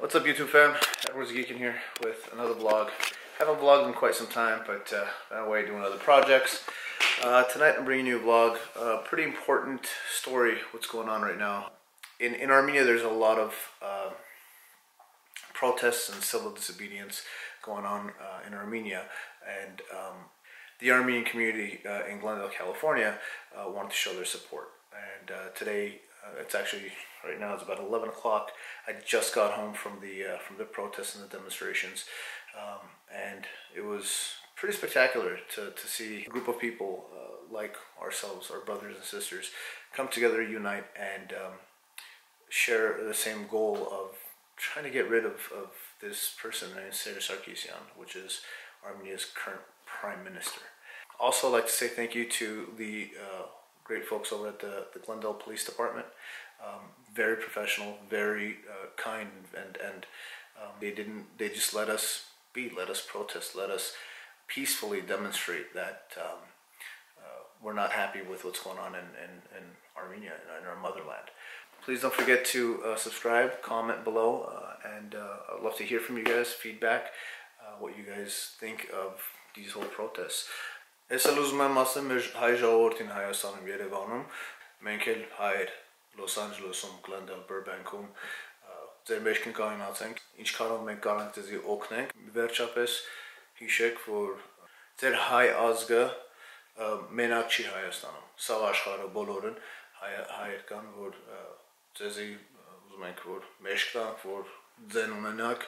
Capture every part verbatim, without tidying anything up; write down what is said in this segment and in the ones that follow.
What's up, YouTube fam? Edward's Geeking here with another vlog. Haven't vlogged in quite some time, but uh, been away doing other projects. Uh, tonight I'm bringing you a vlog. A uh, pretty important story, what's going on right now. In, in Armenia there's a lot of uh, protests and civil disobedience going on uh, in Armenia, and um, the Armenian community uh, in Glendale, California uh, wanted to show their support. And uh, today, uh, it's actually, right now it's about eleven o'clock. I just got home from the uh, from the protests and the demonstrations, um, and it was pretty spectacular to, to see a group of people uh, like ourselves, our brothers and sisters, come together, unite, and um, share the same goal of trying to get rid of, of this person named Serj Sargsyan, which is Armenia's current Prime Minister. Also, I'd like to say thank you to the uh, great folks over at the, the Glendale Police Department. Um, very professional, very uh, kind, and and um, they didn't. They just let us be, let us protest, let us peacefully demonstrate that um, uh, we're not happy with what's going on in, in, in Armenia, in our motherland. Please don't forget to uh, subscribe, comment below, uh, and uh, I'd love to hear from you guys, feedback, uh, what you guys think of these whole protests. Ես ուզում եմ ասեմ մեր հայ ժողովրդին Հայաստանում, Երևանում, մենք էլ հայեր Լոս Անջելեսում, Glendale, Burbank-ում ձեր մեջքին կայունացենք, ինչքանով մենք կարանք ձեզի օգնենք։ Վերջապես հիշեք, որ ձեր հայ ազգը մենակ չի Հայաստանում, սաղ աշխարհը բոլորն հայեր կան, որ ձեզի ուզում ենք, որ մեջք տանք, որ ձեն ունենաք,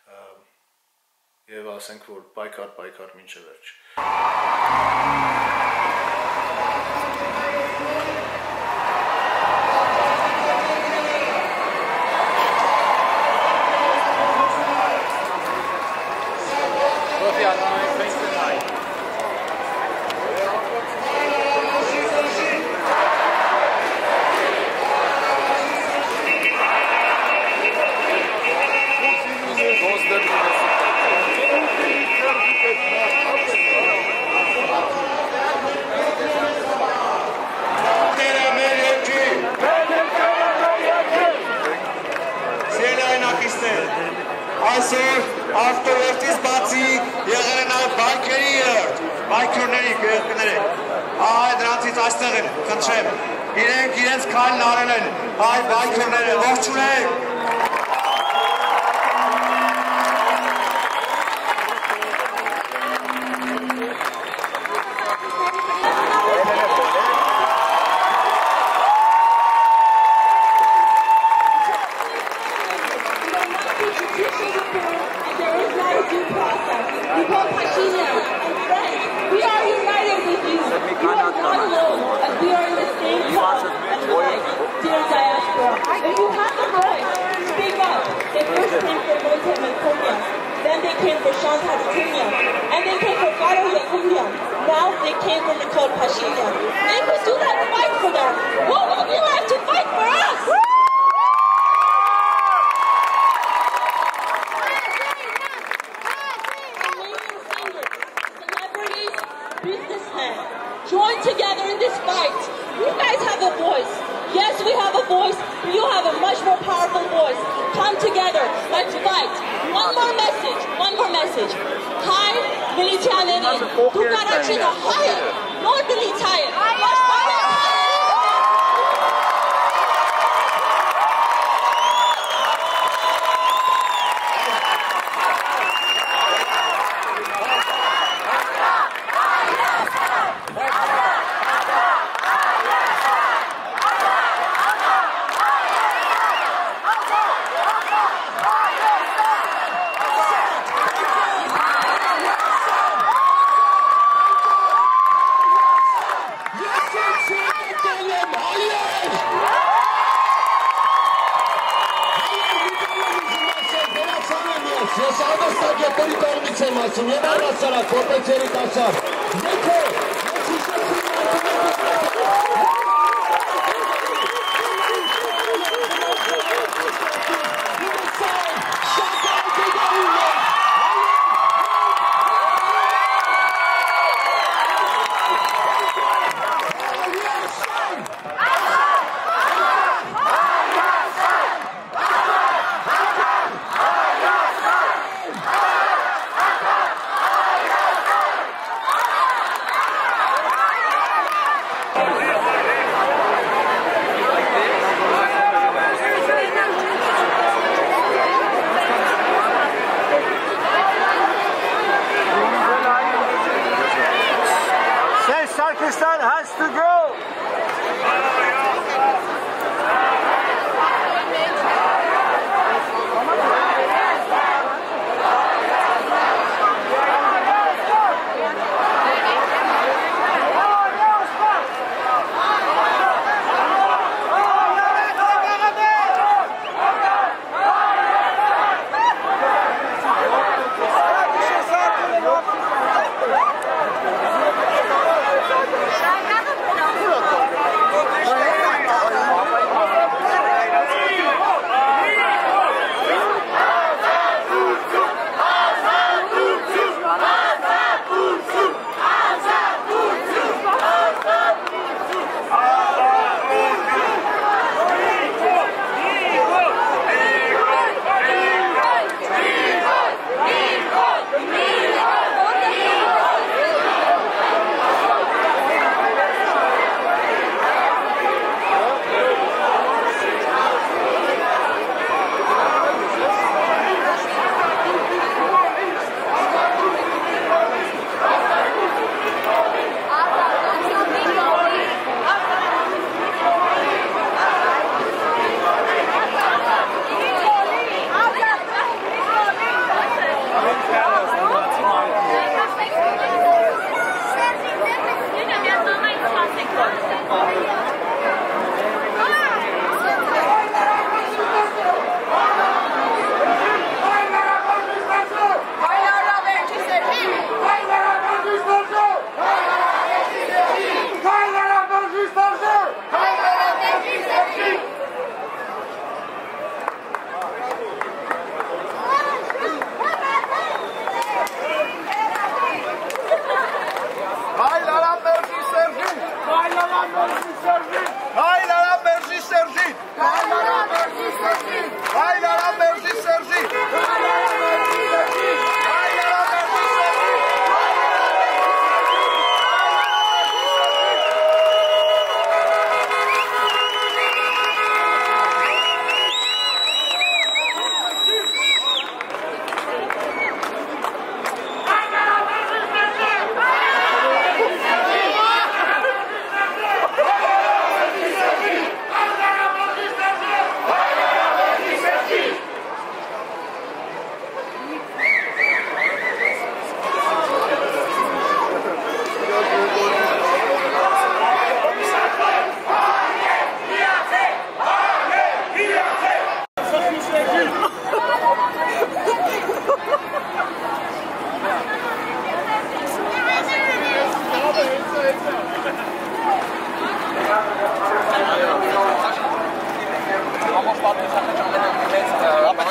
եւ ասենք, որ պայքար, պայքար մինչև վերջ։ Այսօր ավտովերտից բացի եղել են նաև բայքերի երթ, բայքյուրների կներեք, այ դրանցից այստեղ են, խնդրեմ, իրենք իրենց քայլն արել են, այ բայքյուրները, ողջունեք։ And they came for Garo Yakulia. Now they came for Nicole Pashinyan. They would do that fight for them. What would you like to fight for us? Armenian singers, celebrities, businessmen, join together in this fight. You guys have a voice. Yes, we have a voice, but you have a much more powerful voice. Come together. Let's fight. One more message. One more message. Hi, militianerin. Tu garachina. Hi, nor military. Ես ավստակ ետերի կողմից եմ ասում, եմ այլ ասարակ, որպես երիտասարդ։ Ձեքը, ես հիշեցին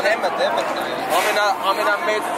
Դեմը, դեմը ամենա ամենամեծ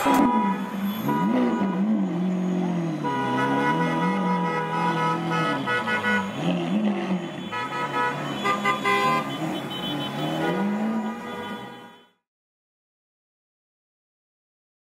Thank you.